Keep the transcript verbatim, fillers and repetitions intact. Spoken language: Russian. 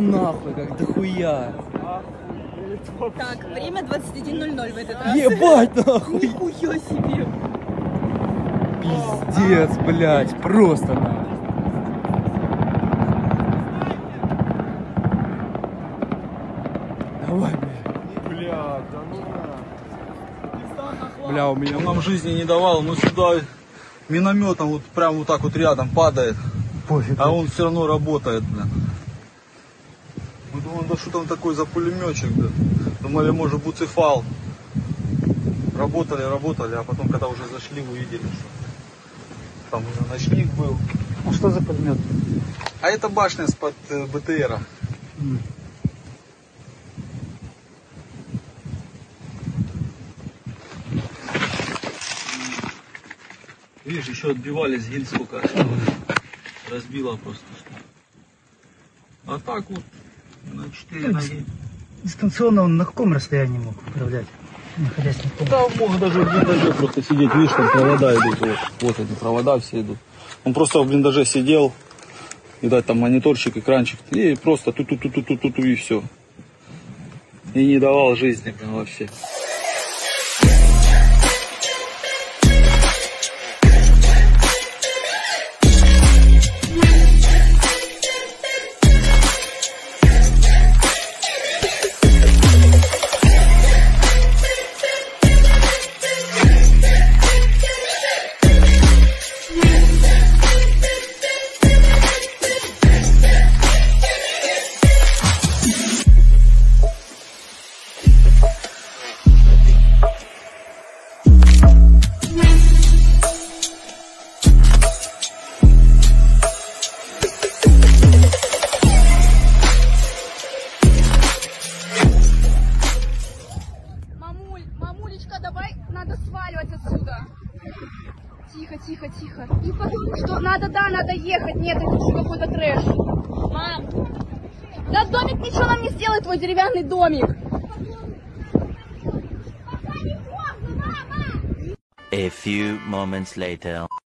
нахуй, как дохуя. Так, время двадцать один ноль ноль в этот раз. Ебать нахуй. Нихуя себе. Пиздец, блядь, просто нахуй. Давай, блядь. Бля, да ну на. Бля, у меня... Он нам жизни не давал, но сюда минометом вот прям вот так вот рядом падает. Пофиг. А он все равно работает, блин. Мы думали, да что там такой за пулеметчик, да? Думали, может, буцефал. Работали, работали, а потом, когда уже зашли, увидели, что там уже ночник был. А что за пулемет? А это башня с-под э, БТРа. Mm. Видишь, еще отбивались, гиль сколько. Разбила просто. А так вот, на четыре ноги. Дистанционно он на каком расстоянии мог управлять, находясь на поле? Да, мог даже в блиндаже просто сидеть, видишь, там провода идут, вот, вот эти провода все идут. Он просто в блиндаже сидел, видать, там мониторчик, экранчик, и просто ту-ту-ту-ту-ту-ту, и все. И не давал жизни, блин, вообще. Мамулечка, давай, надо сваливать отсюда. Тихо, тихо, тихо. И потом, что надо, да, надо ехать. Нет, это что какой-то трэш. Мам, да домик ничего нам не сделает, твой деревянный домик. A few moments later.